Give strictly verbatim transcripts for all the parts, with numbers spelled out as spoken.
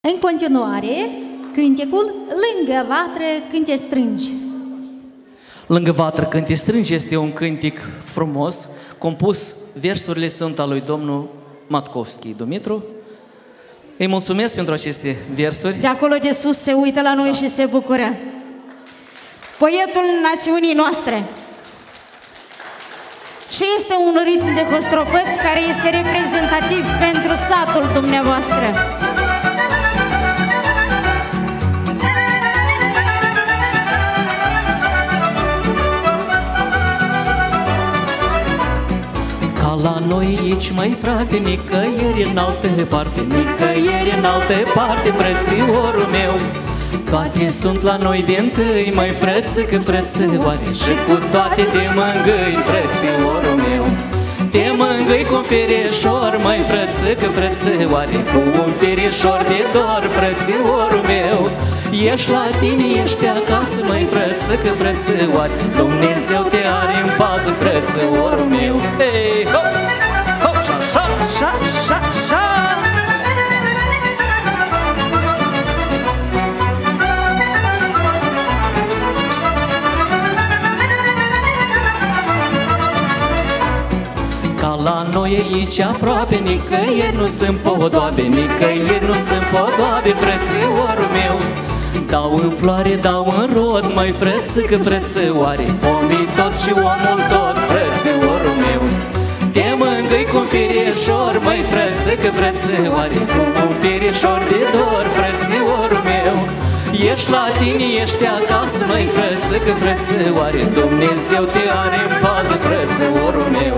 În continuare, cântecul Lângă vatră când te strângi. Lângă vatră când te strângi este un cântec frumos, compus, versurile sunt al lui domnul Matkovski Dumitru. Îi mulțumesc pentru aceste versuri. De acolo de sus se uită la noi și se bucură. Poetul națiunii noastre. Și este un ritm de Costropăți care este reprezentativ pentru satul dumneavoastră. Ca la noi aici, mai frate, nicăieri în altă parte, nicăieri în altă parte, frățiorul meu. Toate sunt la noi de întâi, mai frățică, frățioare, și cu toate te mângâi, frățiorul meu. Te mângâi cu un ferișor, mai frățică, frățioare, cu un ferișor de dor, frățiorul meu. Ești la tine, ești acasă, mai frățică, frățioare, Dumnezeu te are în pază, frățiorul meu. Hei, hop, hop, șa, șa, șa, șa, șa. Ca la noi aici aproape, nicăieri nu sunt podoabe, nicăieri nu sunt podoabe, frățiorul meu. Dau în floare, dau în rod, mai frățică, frățioare, omii toți și omul tot, frățiorul meu. Te mângâi cu un ferișor, mai frățică, frățioare, cu un ferișor de dor, frățiorul meu. Ești la tine, ești acasă, mai frățică, frățioare, Dumnezeu te are în pază, frățiorul meu.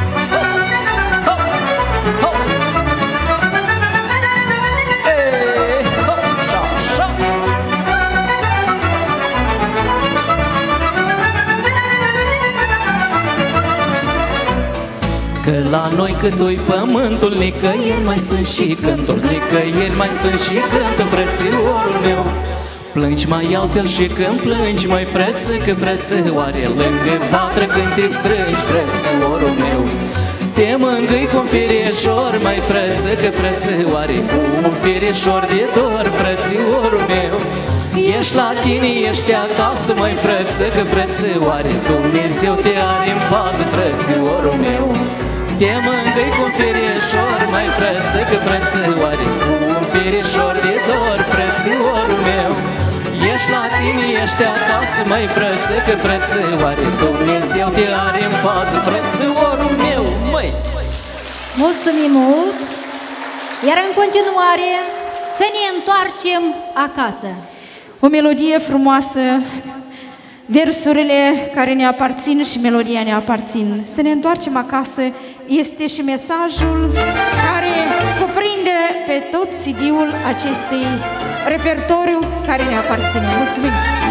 Că la noi cât-oi pământul, nicăieri mai sunt și cântul, nicăieri mai sunt și cântul, frățiorul meu. Plângi mai altfel și când plângi, mai frățică, frățioare, lângă vatră când te strângi, frățiorul meu. Te mângâi cu un ferișor, mai frățică, frățioare, cu un ferișor de dor, frățiorul meu. Ești la tine, ești acasă, mai frățică, frățioare, Dumnezeu te are în pază, frățiorul meu. Te mângâi cu un ferișor, mai frățică, frățioare, cu un ferișor de dor, frățiorul meu. Ești la tine, ești acasă, mai frățică, frățioare, Dumnezeu te are în pază, frățiorul meu, măi! Mulțumim mult! Iar în continuare să ne întoarcem acasă. O melodie frumoasă, versurile care ne aparțin și melodia ne aparțin. Să ne întoarcem acasă este și mesajul care cuprinde pe tot C D-ul acestui repertoriu care ne aparține. Mulțumim!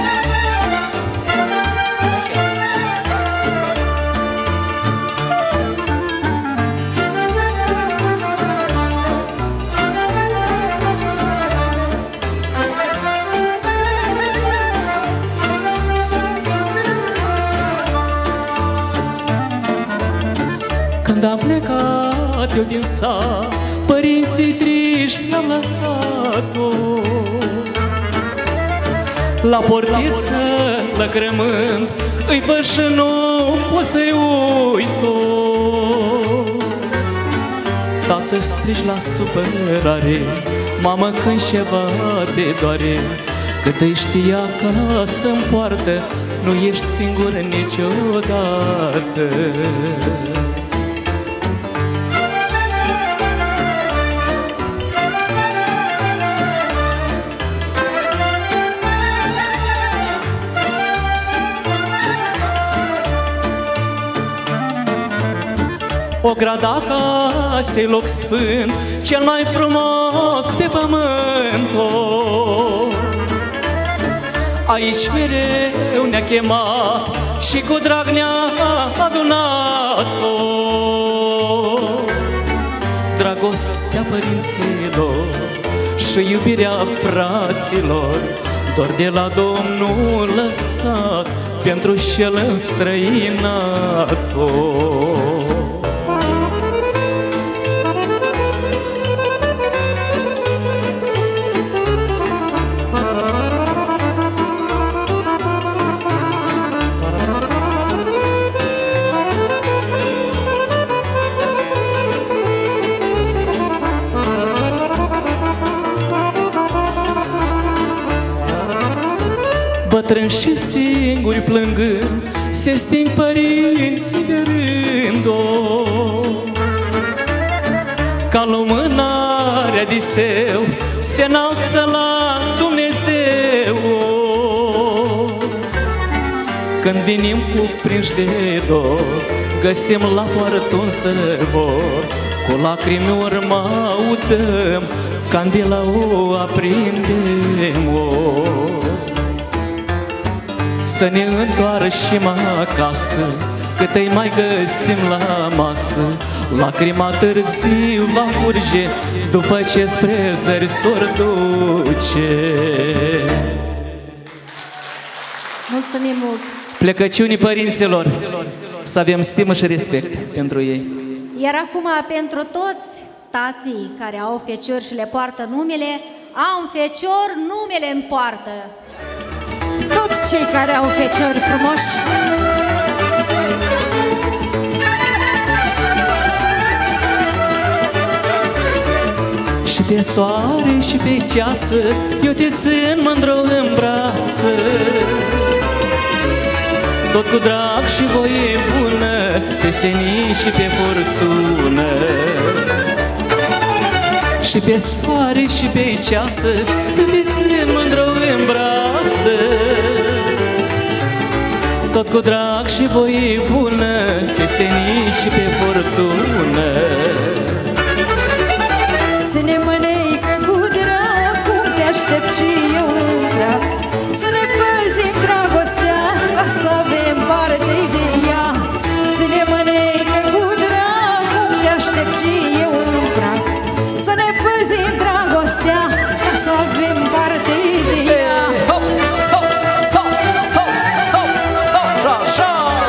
Când am plecat eu din sat, părinții triști mi-am lăsat-o. La portiță, lăcrământ, îi văd și nu pot să-i uit-o. Tată, strigi la supărare, mamă, când ceva te doare, că te știa acasă-n poartă, nu ești singură niciodată. O grada casei, loc sfânt, cel mai frumos pe pământ. Aici mereu ne-a chemat și cu drag ne-a adunat-o. Dragostea părinților și iubirea fraților, doar de la Domnul lăsat, pentru cel înstrăinat-o. Bătrâni și singuri plângând, se sting părinții de rând. Ca lumânarea diseu se înalță la Dumnezeu. Când vinim cuprinși de dor, găsim la poartă un sărbor. Cu lacrimi urma udăm, candela o aprindem-o. Să ne întoarcem acasă, cât îi mai găsim la masă. Lacrima târziu va curge, după ce spre zări s-or duce. Mulțumim mult! Plecăciunii părinților, să avem stimă și respect pentru ei. Iar acum, pentru toți tații care au feciori și le poartă numele, au un fecior, numele îmi poartă. Toți cei care au feciori frumoși, și pe soare și pe ceață, eu te țin mândră în brață. Tot cu drag și voie bună, pe senin și pe furtună. Și pe soare și pe ceață, eu te țin mândră în brață. Tot cu drag și voie bună, pe senin și pe furtună. ține mâneică cu drag, cum te aștept și eu în prag. Să ne păzim dragostea, ca să avem parte de ea. Ține mâneică cu drag, cum te aștept și eu în prag. Să ne păzim dragostea, ca să avem parte de ea. Hop, hop, hop, hop, hop, hop, așa, așa.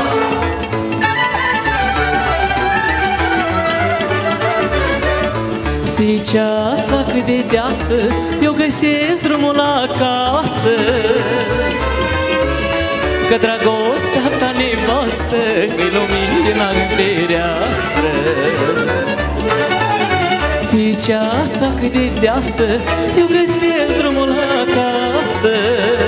Fii ceața cât de deasă, eu găsesc drumul acasă. Că dragostea ta nevastă e lumina în fereastră. Fii ceața cât de deasă, eu găsesc drumul acasă.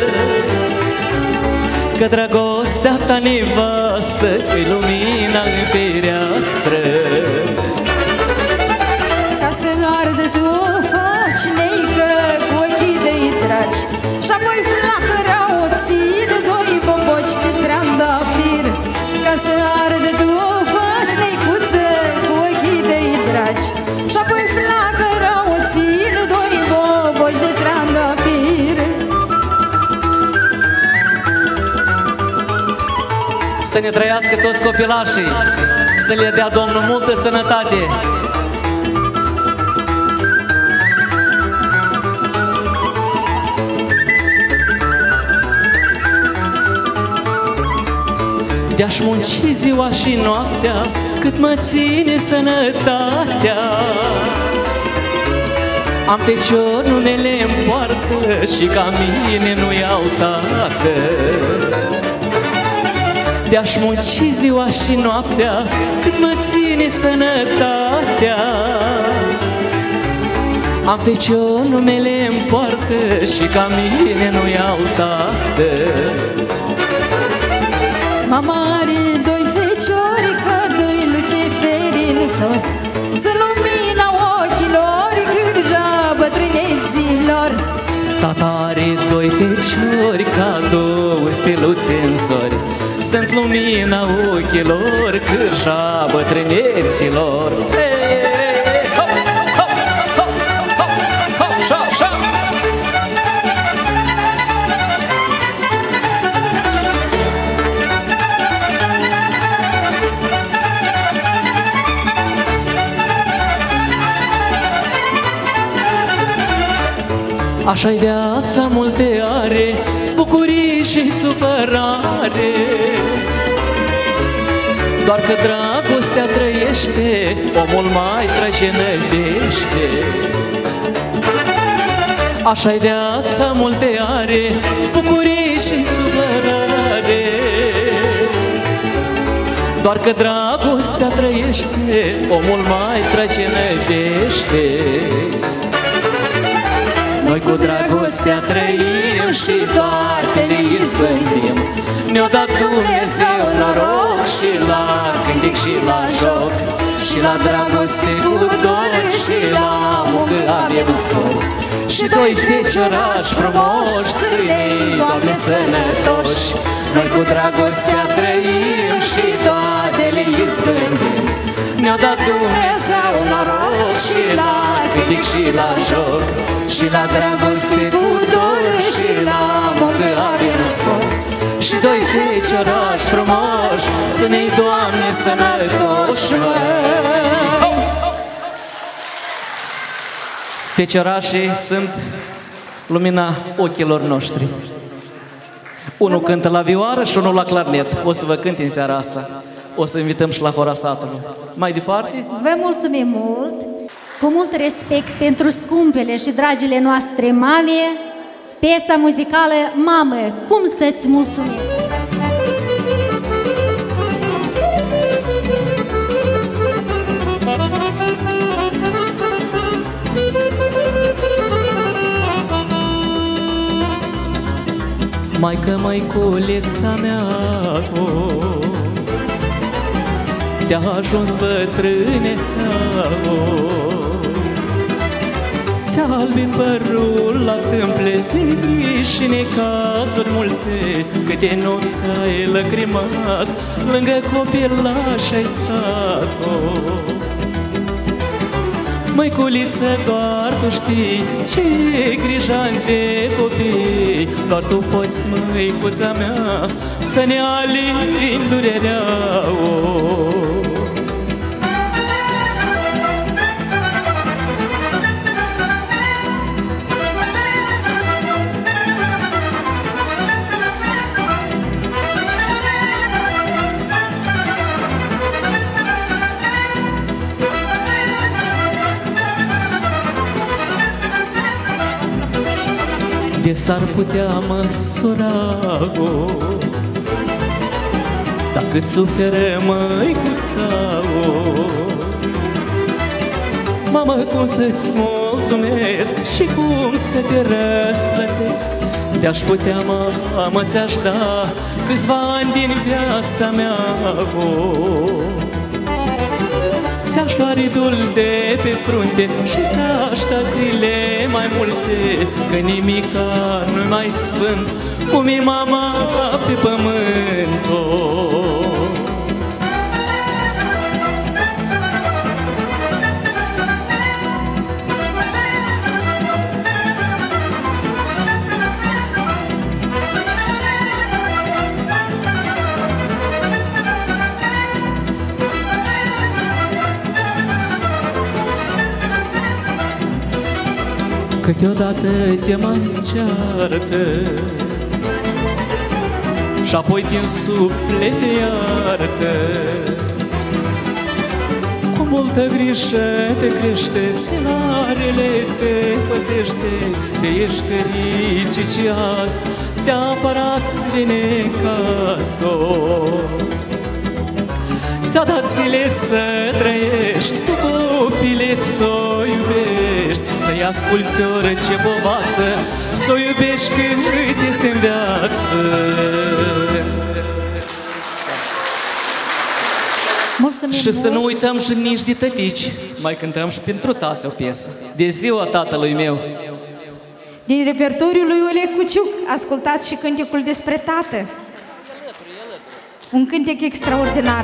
Că dragostea ta nevastă e lumina în fereastră. Ca să ardă tu o faci, neică, cu ochii de-i dragi. Și-apoi flacăra o țin, doi boboci de trandafir. Ca să ardă tu o faci, neicuță, cu ochii de-i dragi. Și-apoi flacăra o țin, doi boboci de trandafir. Să ne trăiască toți copilașii, să le dea Domnul multă sănătate. De-aș munci ziua și noaptea, cât mă ține sănătatea. Am fecior, numele-mi poartă, și ca mine nu-i altată. De-aș munci ziua și noaptea, cât mă ține sănătatea. Am fecior, numele-mi poartă, și ca mine nu-i altată. Mama are doi feciori ca doi luciferi în sori. Să lumina ochilor cârja bătrâneților. Tata are doi feciori ca două steluțe în sori. Sunt lumina ochilor cârja bătrâneților. Hop, hop, hop, hop, hop, șa, șa. Așa-i viața, multe are bucurii și supărare. Doar că dragostea trăiește, omul mai trece nădește. Așa-i viața, multe are bucurii și supărare. Doar că dragostea trăiește, omul mai trece nădește. Noi cu dragostea trăim și toate ne izbăvim. Ne-a dat Dumnezeu noroc și la cântec și la joc, și la dragoste cu dor și la muncă avem scop. Și doi feciorași frumoși, țărânei, Doamne, sănătoși. Noi cu dragostea trăim și toate le izbăvim. Ne-a dat Dumnezeu noroc și la cântec și la joc, și la dragoste cu dor și la muncă avem scop. Și doi feciorași frumoși, ține-i, Doamne, sănătoși, măi. Feciorașii sunt lumina ochilor noștri. Unul cântă la vioară și unul la clarnet. O să vă cânte în seara asta. O să invităm și la hora satului. Mai departe? Vă mulțumim mult, cu mult respect pentru scumpele și dragile noastre mame, piesa muzicală Mamă, cum să-ți mulțumesc! Maică, măiculeța mea, oh, te-a ajuns bătrânețea, oh, ți-a albit părul la tâmple, negri și necazuri multe, câte nopți ai lăcrimat, lângă copilași ai stat, oh. Măiculiță, doar tu știi ce grija de copii, doar tu poți, măicuța mea, să ne alini durerea, oh. De s-ar putea măsura, oh, dar cât suferă măicuța, oh. Mamă, cum să-ți mulțumesc și cum să te răsplătesc. Te-aș putea, mamă, ți-aș da câțiva ani din viața mea, oh. Ți-aș lua ridul de pe frunte și ți-aș da zile mai multe, că nimica nu-i mai sfânt cum e mama pe pământ, oh. Câteodată te mai ceartă și apoi din suflet te iartă. Cu multă grijă te crește, din arele te păzește, te ești fericit și azi te-a apărat de necaz, oh. Ți-a dat zile să trăiești, tu copile s-o iubești, să-i asculți orice povață, s-o iubești cât este în viață. Mulțumim și mult. Să nu uităm și nici de tătici. Mai cântăm și pentru tați o piesă. De ziua tatălui meu. Din repertoriul lui Oleg Cuciuc, ascultați și cântecul despre tată. Un cântec extraordinar.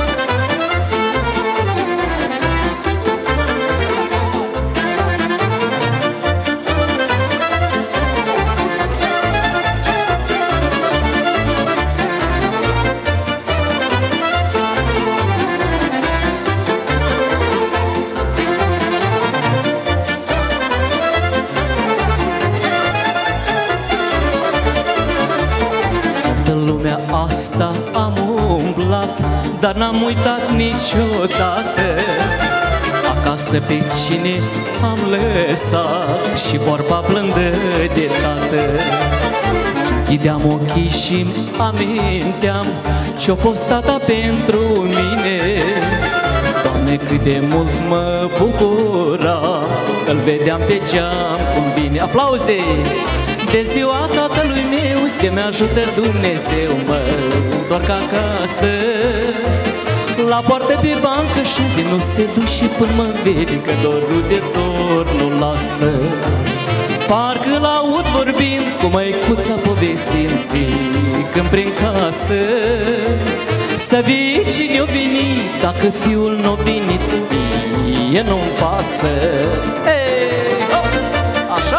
Lumea asta am umblat, dar n-am uitat niciodată acasă pe cine am lăsat și vorba blândă de tată. Chideam ochii și aminteam ce-a fost tata pentru mine. Doamne, cât de mult mă bucura îl vedeam pe geam cum vine. Aplauze! De ziua tatălui meu, de mi-ajută Dumnezeu, mă întorc acasă. La poartă pe bancă și de nu se duce și până mă vede că dorul de dor nu lasă. Parcă l-aud vorbind cu măicuța povestind când prin casă. Să vii cine-o venit, dacă fiul n-o venit, mie nu-mi pasă. Ei, hop, așa!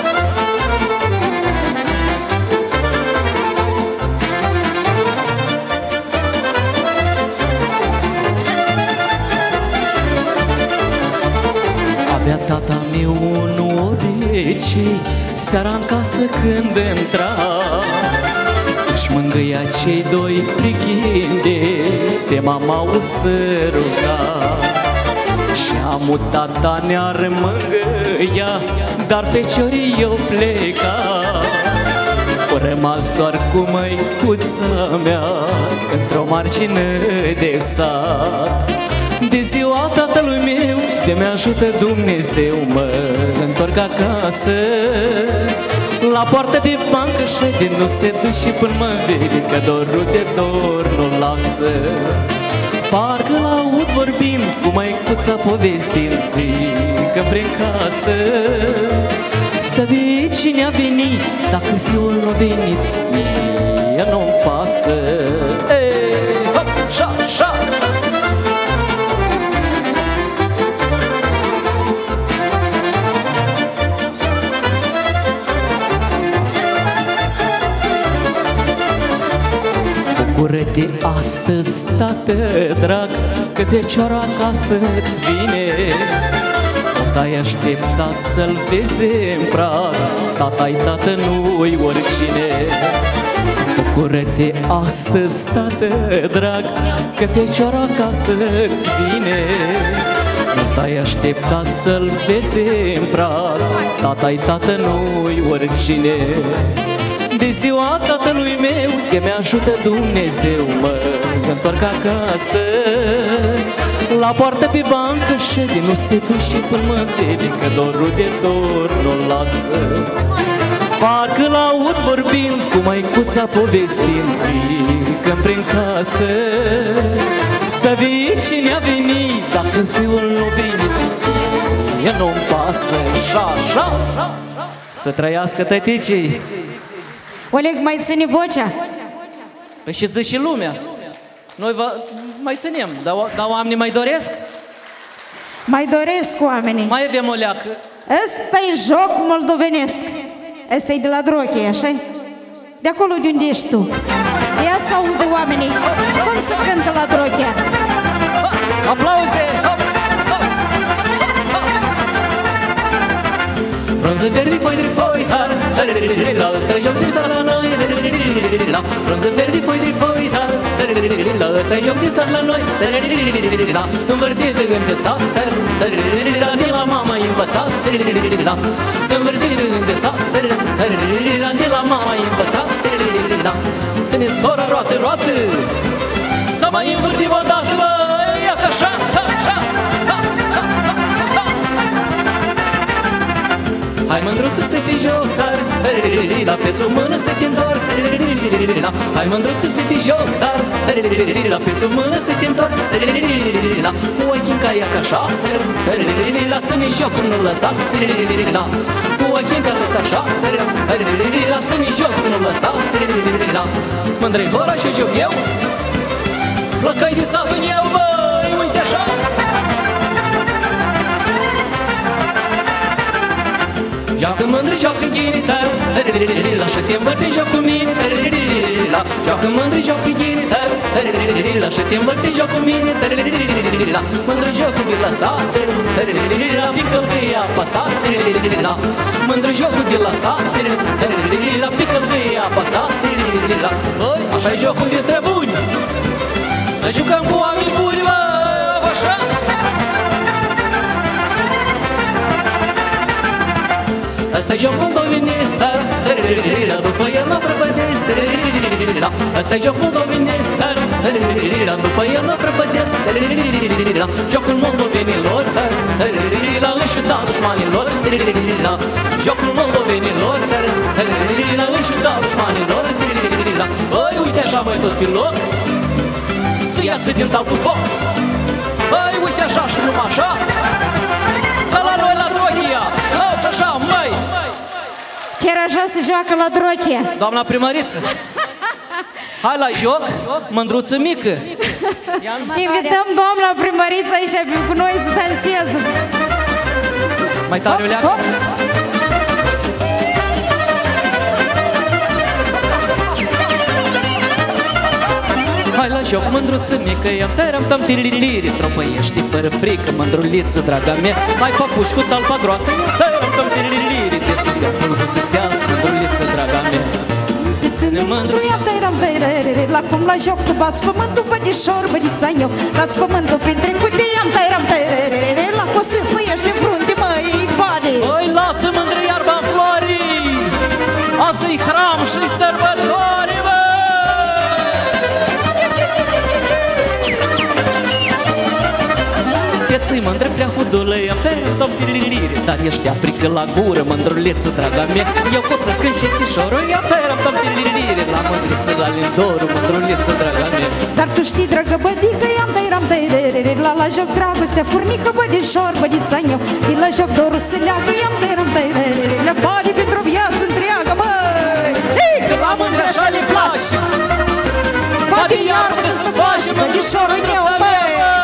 Avea tata meu un obicei, seara în casă când intra, își mângâia cei doi prighinde, de mama o săruta. Și amul tata ne-ar mângâia, dar feciorii eu pleca. O rămas doar cu măicuța mea, într-o margină de sat. De ziua tatălui meu, de mi-ajută Dumnezeu, mă întorc acasă. La poartă de bancă șede, nu se duce și până mă vede că dorul de dor nu lasă. Parcă l-aud vorbind cu măicuța povestind că prin casă. Să vii cine a venit, dacă fiul n-a venit, mie nu-mi pasă. Ei, hop, șa, șa! Bucură-te astăzi, tată drag, că fecioara acasă îți vine. Tata-i așteptat să-l vezi în prag, tata-i tată, nu-i oricine. Bucură-te astăzi, tată drag, că fecioara acasă îți vine. Tata-i așteptat să-l vezi în prag, tata-i tată, nu-i oricine. De ziua tatălui meu, de mi-ajută Dumnezeu, mă întorc acasă. La poartă pe bancă șede, nu se duce și până mă vede că dorul de dor nu-l lasă. Parcă l-aud vorbind cu măicuța povestind când prin casă. Să vii cine a venit, dacă fiul nu venit, mie nu-mi pasă. Șa, șa, șa. Să trăiască tăticii. Oleg, mai ține vocea? Păi și zice și lumea. Noi vă mai ținem, dar, dar oamenii mai doresc? Mai doresc oamenii. Mai avem o leacă. Ăsta-i joc moldovenesc. Ăsta-i de la Drochie, așa-i? De acolo de unde ești tu. Ia să audă oamenii cum se cântă la Drochie. Aplauze! Bronză verde, foi de foi, tar, la ăsta-i joc din sar la noi. Bronză verde, foi de foi, tar, la ăsta-i joc din sar la noi. Învârtit în de sat, de la mama învățat. Învârtit în de sat, de la mama învățat. Țineți hora, roată, roată, să mai învârtim o dată, băi, ia ca așa, așa. Hai mândruță să te joc, dar la pe sub mână să te întorc. Hai mândruță să te joc, dar la pe sub mână să te întorc. Cu ochii în caia ca așa, la ține jocul nu lăsa. Cu ochii în ca tot așa, la ține jocul nu lăsa. Mândrei hora și joc eu, flăcăi de satul eu, băi, uite așa. Joacă mândră, joacă ghinitar, lasă-te învârte, joc cu mine. Joacă mândră, joacă ghinitar, lasă-te învârte, joc cu mine. Mândră, jocul de la sat, pică-l că e apăsat. Mândră, jocul de la sat, pică-l că e apăsat. Băi, așa-i jocul de străbuni, să jucăm cu oameni buni, bă, așa. Asta-i jocul dovinesc, după el mă prăpădesc. Asta-i jocul dovinesc, după el mă prăpădesc. Jocul moldovenilor, își ciuda dușmanilor, jocul moldovenilor, în ciuda dușmanilor. Băi, uite așa mai tot pe loc, să iasă din tal cu foc. Băi, uite așa și numai așa, ca la noi la Droghia, auzi așa, măi. Chiar așa se joacă la Droghia. Doamna primăriță, hai la joc, mândruță mică. Invităm doamna primăriță aici cu noi să danseze. Mai tare, Iulian? Hai la joc, mândruță mică, i-am tăram-tam tiririri, tropăiești fără frică, mândruliță, draga mea. Hai papuși cu talpa groasă, i-am tăram-tam tiririri, de sufletul nu se țească, mândruliță, draga mea. Ține mândru, i-am tăram tăirere, la cum la joc tu bați pământul, bădișor, bădița eu. Dați pământul printre cutii, i-am tăram tăirere, la cum se fâiește în frunte, măi, bani. Băi, lasă mândră iarba în flori, azi-i hram și-i sărbători, bă! Ți-i mândră prea fudulă, i-am tăram tiririri, dar ești aprică la gură, mândruleță, draga mea. Eu pot să scând și chișorul, i-am tăram tiririri, la mândri să la lindorul, mândruleță, draga mea. Dar tu știi, dragă bădică, i-am tăram tăirere, la la joc dragostea furnică, bădișor, bădița eu. Din la joc dorul să leagă, i-am tăram tăirere, la bani pentru o viață întreagă, măi. Că la mândre așa le place, poate iar că să faci, bădișorul eu, măi.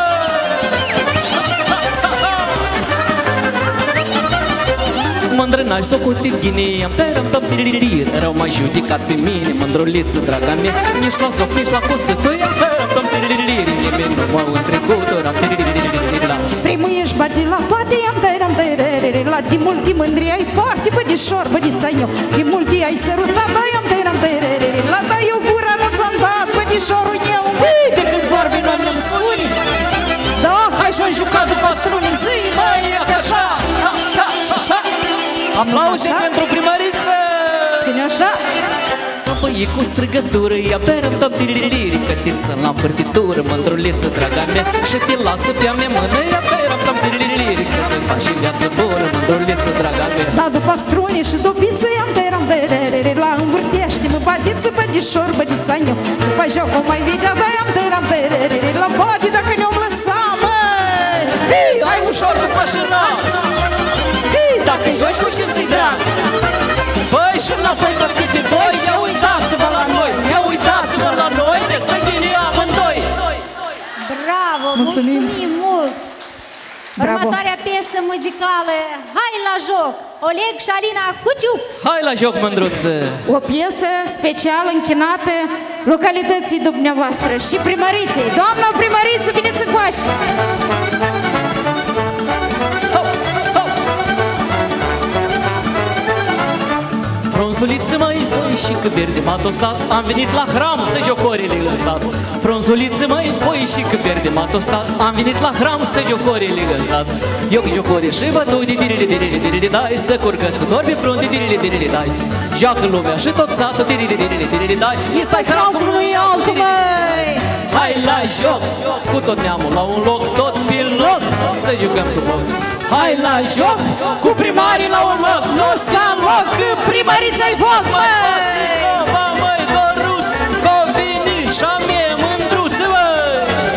Mândră n-ai socotit ghinii, am tăram-tam tiririri, rău m-ai judicat pe mine, mândruliță, draga mea. Nici la soc, nici la cosătă, i-am tăram-tam tiririri, nimeni nu m-a întrecut, ori am tiririri la. Primul ești bate la toate, i-am tăram tăirere, la din multi mândri ai parte, bădișor, bădița eu. Din multi ai sărutat, da, i-am tăram tăirere, la da eu gura nu ți-am dat, bădișorul eu. De când vorbi noi nu-mi spuni, da, hai și-o jucat după strunii zi, mai e așa, așa. Aplauze pentru primăriță! Ține așa! Păi cu strigătură, i-a tăram-tam tiririri, cătiță la împărtitură, mândruliță, draga mea. Și te lasă pe-a mea mână, i-a tăram-tam tiririri, că ți-o faci și viață bună, mândruliță, draga mea. Da, după strune și dubiță, i-am tăram tăirere, la învârtește-mă, bădiță, bădișor, bădița eu. După joc o mai vedea, da, i-am tăram tăirere, la bădi dacă ne-om lăsa, măi! Hei, hai ușor după șâra! Dacă joci cu și-ți-i drag. Băi, și înapoi tot câte doi, ia uitați-vă la noi, ia uitați-vă la noi, ne stăghinii amândoi. Bravo, mulțumim, mulțumim mult! Bravo. Următoarea piesă muzicală, hai la joc, Oleg și Alina Cuciuc. Hai la joc, mândruță! O piesă special închinată localității dumneavoastră și primăriței. Doamna primăriță, veniți încoace! Frunzuliță mai foi și că verde m-a tostat, am venit la hram să jocorile lăsat. Frunzuliță mai foi și că verde m-a tostat, am venit la hram să jocorile lăsat. Eu cu jocori și bătui de dirili dirili dirili dai, să curcă să dormi pe frunte dirili dirili dai. Joacă lumea și tot satul dirili dirili dirili dai, i-stai hram cum nu-i altul, măi! Hai la joc, cu tot neamul la un loc, tot pe loc, să jucăm cu foc. Hai la joc, cu primarii la un loc, nu sta în loc, că primărița-i foc, măi! Mă, măi, doruț, că vini și-a mie mândruță, măi!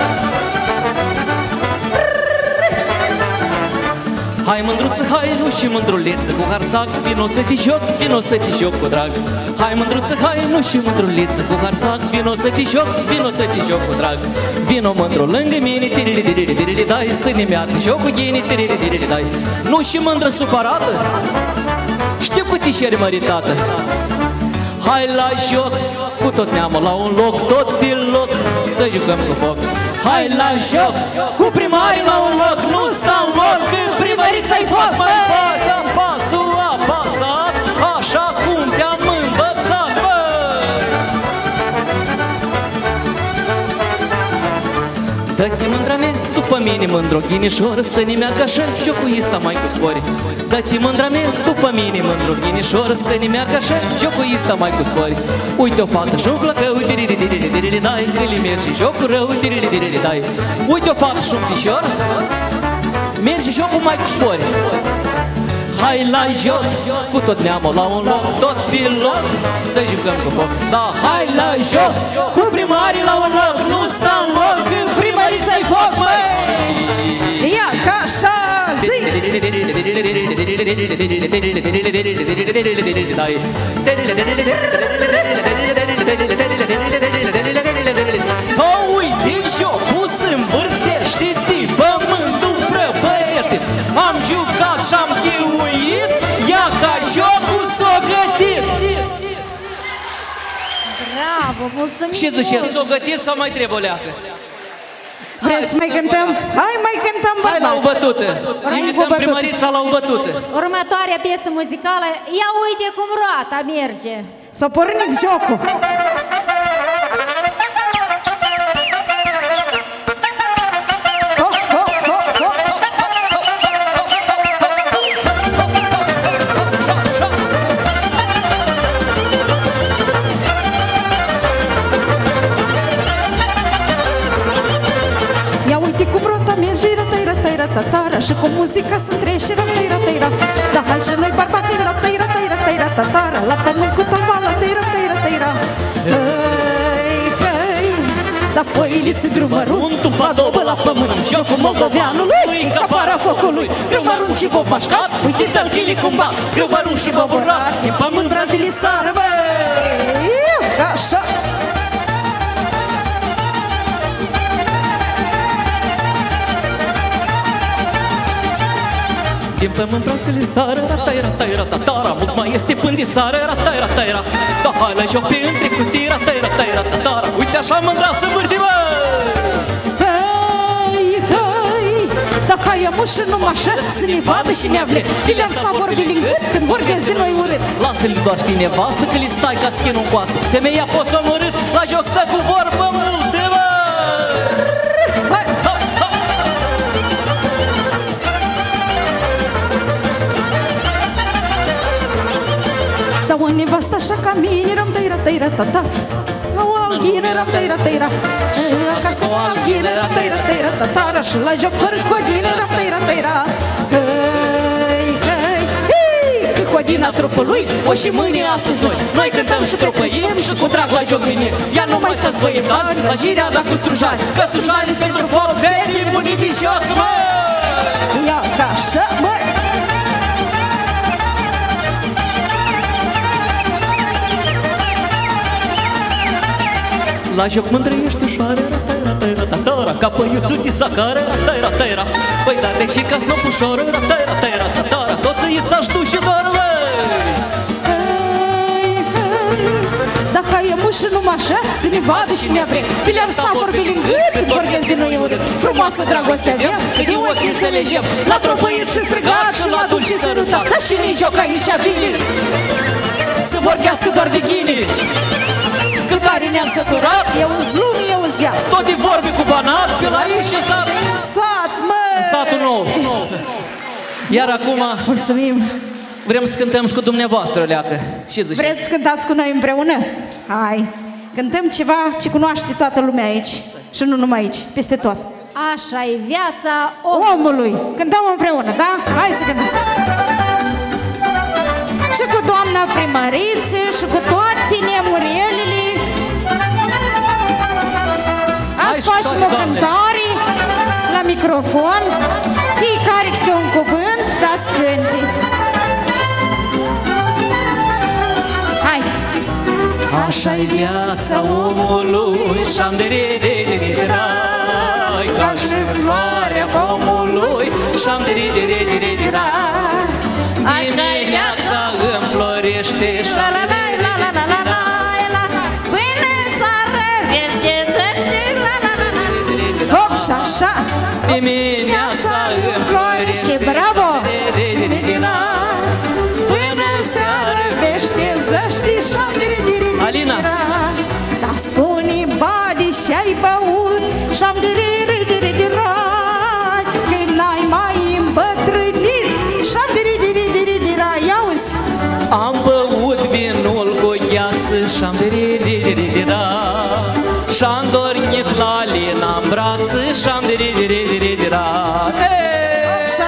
Hai mândruță, hai nu și mândruleță, cu harțac, vino să te joc, vino să te joc cu drag. Hai mândruță, hai nu și mândruleță, cu harțac, vino să te joc, vino să te joc cu drag. Vino mândru lângă mine, tirili tirili tirili dai, să ne meargă jocul ghini, tirili tirili dai. Nu și mândră supărată, știu cu tișeri măritată. Hai la joc, cu tot neamul la un loc, tot pe loc, să jucăm cu foc. Hai la joc, cu primarii la un loc, nu sta în loc, că primărița-i foc, măi! Bădăm pasul apasat, așa cum te-am învățat, măi! Dă-te mândra mea, după mine mândru ghinișor, să ne meargă așa jocuista mai cu spori. Dă-te mândra mea, după mine mândru ghinișor, să ne meargă așa jocuista mai cu spori. Uite o fată și un flăcău, dirili dirili dirili dai, că li merge jocul rău, dirili dirili dai. Uite o fată și un pișor, Merge jocul mai cu spori. Hai la joc, cu tot neamul la un loc, tot pe loc, să jucăm cu foc. Da, hai la joc, cu primarii la un loc, nu sta în loc, când primărița-i foc, măi! Ia ca așa, zi! Uite jocul s-învârtește, pământul prăpădește. Am jucat și-am chiuit, ia ca jocul s-o gătit. Bravo, mulțumim. Ce ziceți, s-o gătit sau mai trebuie o leacă? Vreți să mai cântăm? Hai mai cântăm, bărbat! Hai la o bătută! Invităm primărița la o bătută! Următoarea piesă muzicală, ia uite cum roata merge. S-a pornit jocul! Tatara, și cu muzica să trece rătăira, tăira. Da, hai și noi bărbații rătăira, tăira, tăira, tatara, la pământ cu tăvala, tăira, tăira, tăira. Hei, hei, da foiliți greu mărunt, tu padobă la pământ, jocul moldoveanului, în capara focului. Greu mărunt și bob mașcat, uite-te-l chili cum bat, greu mărunt și bob urat, din pământ brazilii sară, băi, așa. Din pământ vreau să le sară, ratai, ratai, ratatara, mult mai este până de sară, ratai, ratai, ra. Da, hai la joc pe între cutii, ratai, ratai, ratatara. Uite așa mândra să vârdi, bă! Hei, hei, dacă ai amușă numai așa, să ne vadă și ne avle. Dileam să vorbi din gât când vorbesc de noi urât. Lasă-l doar știi nevastă, că li stai ca schinul în coastă. Femeia poți să omorât, la joc stă cu vorbă multe, bă! Hai! O nevastă așa ca mine, ram tăira, tăira, tata. O alghină, ram tăira, tăira. Acasă o alghină, ram tăira, tăira, tatara. Și la joc fără codină, ram tăira, tăira. Hei, hei, hei, că codina trupului o și mâine astăzi noi. Noi cântăm și tropăim și cu drag la joc venim. Ia nu mai stați băietani, la girea da cu strujani. Că strujanii pentru foc, vedi bunii din joc, mă! Ia ca așa, mă! La joc mândrăiește ușoară, ratai, ratai, ratatara, ca păiuțul de sacară, ratai, ratai, ra. Păi dar de și ca snopușoară, ratai, ratai, ratatara, toți îi ți-aș tu și doar, băi! Hei, hei, dacă ai amușă numai așa, să ne vadă și ne avre. Pileam sta vorbi din gât, când vorbesc de noi urât. Frumoasă dragoste avem, că de ochi înțelegem. La tropăit și strigat și la dulci și sărutat. Dar și nici joc aici vine să vorbească doar de ghine. Că care ne-am săturat, eu-s lume, eu-s ea. Tot de vorbe cu banat, pe la ei și sat. Sat, mă! Satul nou. Iar acum mulțumim. Vrem să cântăm și cu dumneavoastră, leacă. Ce ziceți? Vreți să cântați cu noi împreună? Hai, cântăm ceva ce cunoaște toată lumea aici. Și nu numai aici, peste tot. Așa e viața omului. omului. Cântăm împreună, da? Hai să cântăm. Și cu doamna primăriță și cu toate nemurelele. Azi facem o cântare la microfon. Fiecare câte un cuvânt, dar să cânte. Hai! Așa-i viața omului și-am de re-de-re-de-re-rai, ca și floarea pomului și-am de re-de-re-de-re-rai. Așa-i viața înflorește și-am de re-de-re-de-rai, până s-ară veștețește, hop și așa! dimineața înflorește, bravo! re-de-re-de-rai, Până seară veștezăște și-am de re-de-re-de-rai. Alina! Dar spune bani și-ai băut și-am de re-de-re-de-rai, când n-ai mai îmbătrânit și-am de re-de-re-de-rai. Auzi? Am băut vinul cu gheață și-am de re-de-re-de-rai, și-am dormit la Alina în brață și-am de re-de-re-de-rai. Și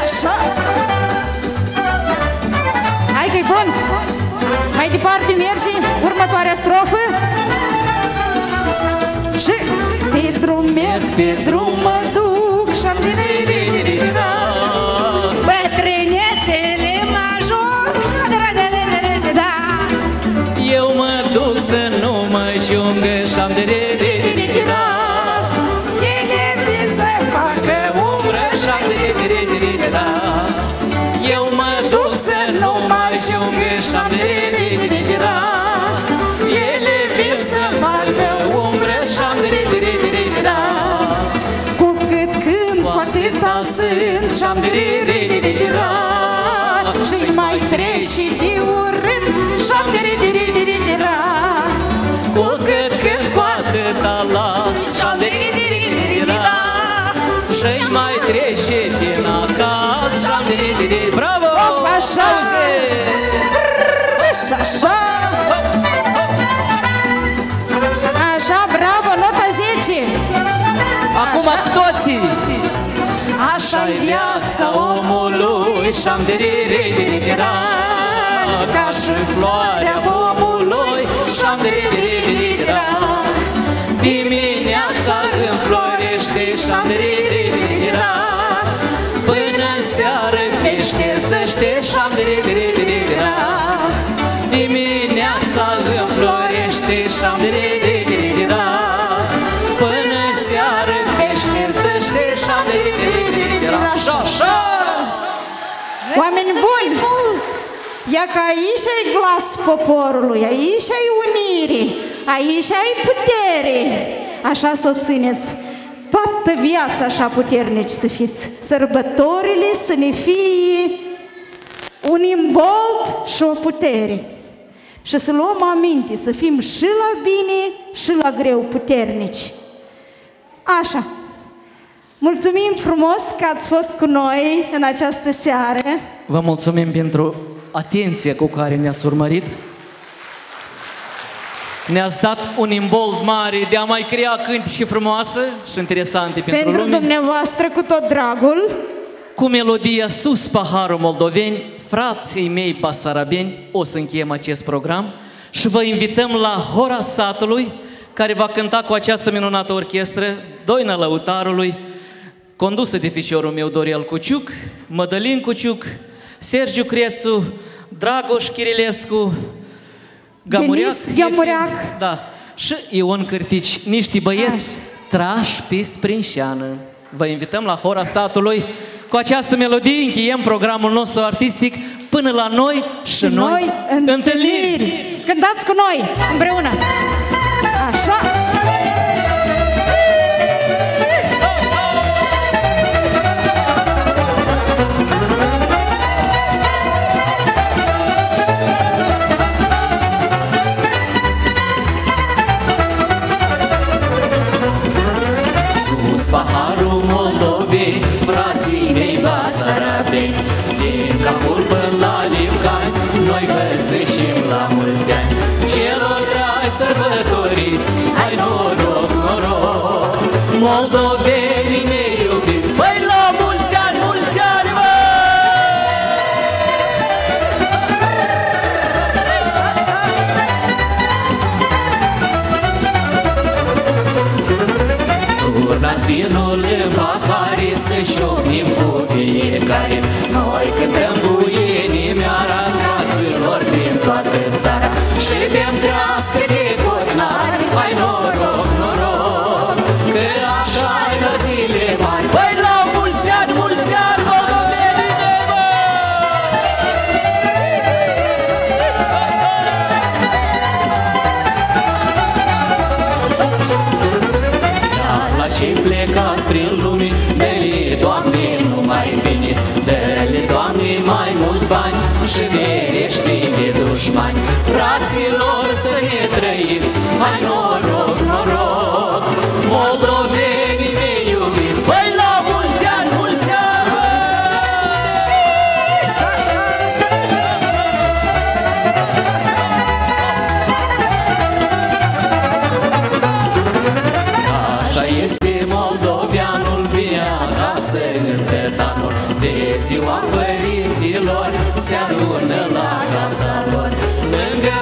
Mai departe merge următoarea strofă. Și pe drum merg, pe drum mă duc și-am dirira. Bătrânețele mă ajung. Eu mă duc să nu mă jungă și-am dirira. Ele vin să facă umbră și-am dirira. Eu mă duc să nu mă jungă și-am dirira. Ele vin să facă umbră și-am dirira. Cu cât cânt, cu atâta sunt și-am dirira. Și mai treci și de urât și-am dirira. Cu cât cânt, cu atâta las și-am dirira. Și-i mai trece din acasă și-am dirira. Bravo! Așa! Așa, așa! Așa, bravo, nota zece! Acum toții! Așa-i viața omului și-am dirira. Ca și floarea pomului și-am dirira. Dimineața înflorește și-am dirira. Până seară pește zăște și-am dirira. Dimineața înflorește și-am dirira. Până seară pește zăște și-am dirira. Așa! Oameni buni! Ia că aici ai glas poporului, aici ai unire, aici ai putere. Așa să o țineți. Toată viața așa puternici să fiți. Sărbătorile să ne fie un imbold și o putere. Și să luăm aminte, să fim și la bine și la greu puternici. Așa. Mulțumim frumos că ați fost cu noi în această seară. Vă mulțumim pentru atenția cu care ne-ați urmărit. Ne-ați dat un imbold mare de a mai crea cântece frumoase și interesante pentru, Pentru lume. dumneavoastră cu tot dragul. Cu melodia Sus paharul moldoveni, frații mei pasarabeni, o să încheiem acest program și vă invităm la Hora Satului, care va cânta cu această minunată orchestră, Doina Lăutarului, condusă de ficiorul meu Doriel Cuciuc, Mădălin Cuciuc, Sergiu Crețu, Dragoș Chirilescu, Gamuriac, Denis Gamuriac. da, și Ion Cârtici, niște băieți trași pe sprinșeană. Vă invităm la Hora Satului. Cu această melodie încheiem programul nostru artistic până la noi și, Și noi, noi întâlniri. Cântați cu noi împreună. Așa. Sus paharul Moldovei, frații mei basarabeni, din Capul până la Livcani, noi vă zicem la mulți ani. Celor dragi sărbătoriți, hai noroc, noroc, moldovenii mei iubiți, băi la mulți ani, mulți ani, mă! Turnați-nul în pahare să șopnim cu fiecare. Noi cântăm cu inimioara fraților din toată țara și bem crească de cornari. Hai noroc, noroc, că așa-i la zile mari. Băi la mulți ani, mulți ani, moldovenii mei, mă! Dar la cei plecați prin lume, dă-le, Doamne, numai bine, dă-le, Doamne, mai mulți bani și ferește de dușmani. Fraților, să ne trăiți, hai noroc, noroc, moldovenii mei iubiți, băi la mulți ani, mulți ani! Așa este moldoveanul, bine acasă în tătanul, de ziua părinților se adună la casa lor, lângă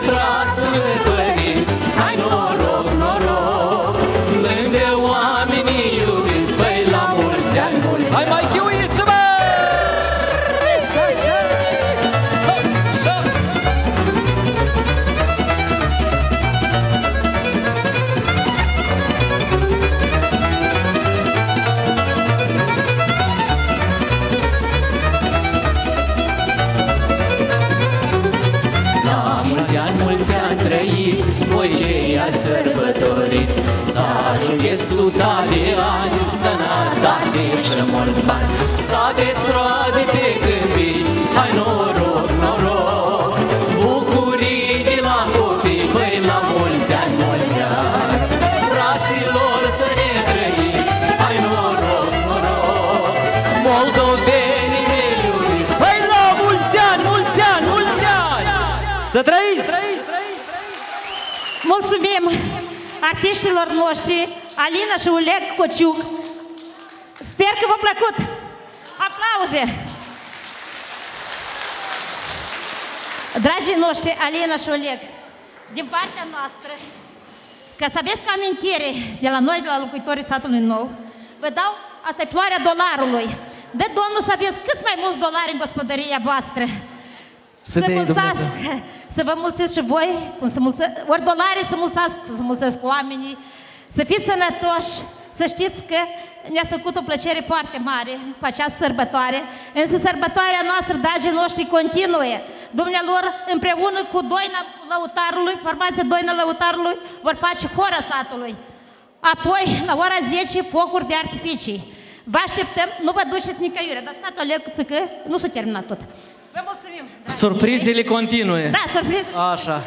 ani trăiți, voi cei ai sărbătoriți, să ajungeți suta de ani, sănătate și mulți bani, să aveți roade pe câmpii, hai noroc, noroc, bucurii de la copii, băi la mulți ani, mulți ani, fraților să ne trăiți, hai noroc, noroc, moldovenii mei iubiți, băi la mulți ani, mulți ani, mulți ani, să trăiți! Mulțumim artiștilor noștri, Alina și Oleg Cociuc. Sper că v-a plăcut. Aplauze! Dragii noștri, Alina și Oleg, din partea noastră, ca să aveți ca amintire de la noi, de la locuitorii satului nou, vă dau, asta e floarea dolarului. Dă Domnul să aveți cât mai mulți dolari în gospodăria voastră. Să, mulțați, să vă mulțesc și voi, cum să mulțesc, ori dolari să mulțesc, să mulțesc oamenii, să fiți sănătoși, să știți că ne-ați făcut o plăcere foarte mare cu această sărbătoare, însă sărbătoarea noastră, dragii noștri, continuă. Dumnealor, împreună cu Doina Lăutarului, formația Doina Lăutarului, vor face hora satului. Apoi, la ora zece, focuri de artificii. Vă așteptăm, nu vă duceți nicăiure, dar stați o lecuță că nu s-a terminat tot. Vă mulțumim! Surprizele continue. Da, surprize. Așa.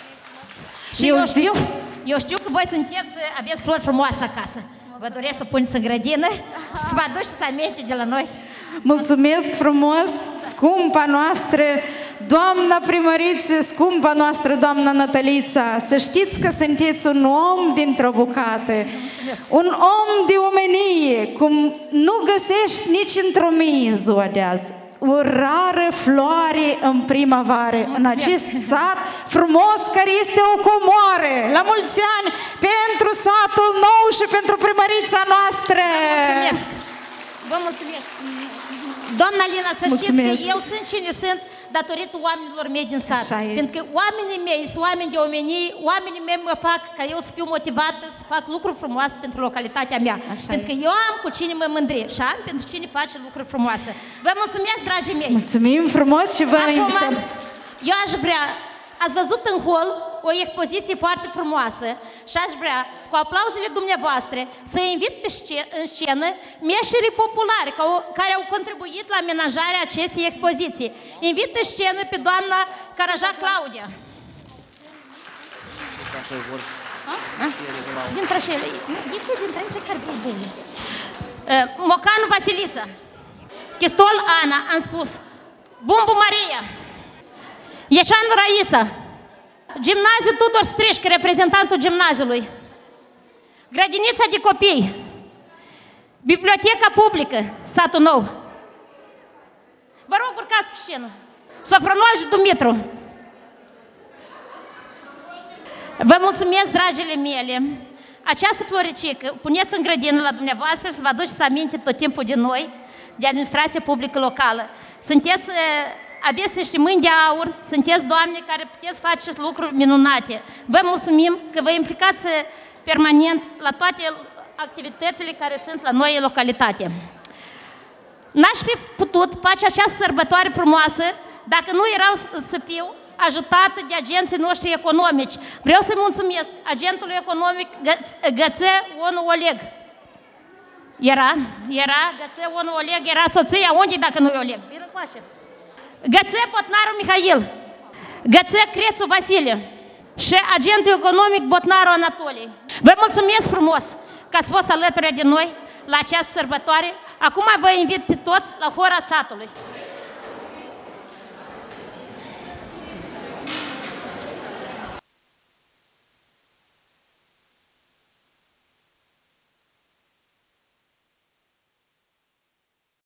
Și eu știu, eu știu că voi sunteți, aveți flori frumoase acasă. Vă doresc să puneți în grădină și să vă aduceți aminte de la noi. Mulțumesc frumos, scumpa noastră, doamna primăriță, scumpa noastră, doamna Natalița. Să știți că sunteți un om dintr-o bucată, un om de omenie, cum nu găsești nici într-o mie în ziua de azi. O rară floare în primăvară, în acest sat frumos care este o comoară. La mulți ani pentru satul nou și pentru primărița noastră! Vă mulțumesc! Vă mulțumesc! Doamna Lina, să mulțumesc. Știți că eu sunt cine sunt datorită oamenilor mei din sat. Pentru că oamenii mei sunt oameni de omenie, oamenii mei mă fac ca eu să fiu motivată să fac lucruri frumoase pentru localitatea mea. Așa pentru că eu am cu cine mă mândri și am pentru cine face lucruri frumoase. Vă mulțumesc, dragii mei! Mulțumim frumos și vă Acum, invităm! eu aș vrea, ați văzut în hol o expoziție foarte frumoasă și aș vrea, cu aplauzele dumneavoastră, să invit pe scenă, în scenă meșterii populari care au contribuit la amenajarea acestei expoziții. Invit în scenă pe doamna Caraja Claudia. Dintre ele, dintre ele se cărbi bine. Mocanu Vasilița, Chistol Ana, am spus, Bumbu Maria, Ieșanu Raisa, Gimnaziul Tudor Strișcă, reprezentantul gimnaziului, Grădinița de copii, Biblioteca publică, satul nou. Vă rog, urcați pe scenă. Sofronoș Dumitru. Vă mulțumesc, dragile mele. Această floricică puneți în grădină la dumneavoastră să vă aduceți aminte tot timpul de noi, de administrație publică locală. Sunteți... Aveți niște mâini de aur, sunteți doamne care puteți face lucruri minunate. Vă mulțumim că vă implicați permanent la toate activitățile care sunt la noi în localitate. N-aș fi putut face această sărbătoare frumoasă dacă nu erau să fiu ajutată de agenții noștri economici. Vreau să-i mulțumesc agentului economic Gățe Onu Oleg. Era, era, Gățe Onu Oleg, era soția, unde dacă nu e Oleg? Vină cu așa. Gățe Botnaru Mihail, Gățe Crețu Vasile și agentul economic Botnaru Anatolie. Vă mulțumesc frumos că ați fost alături de noi la această sărbătoare. Acum vă invit pe toți la hora satului.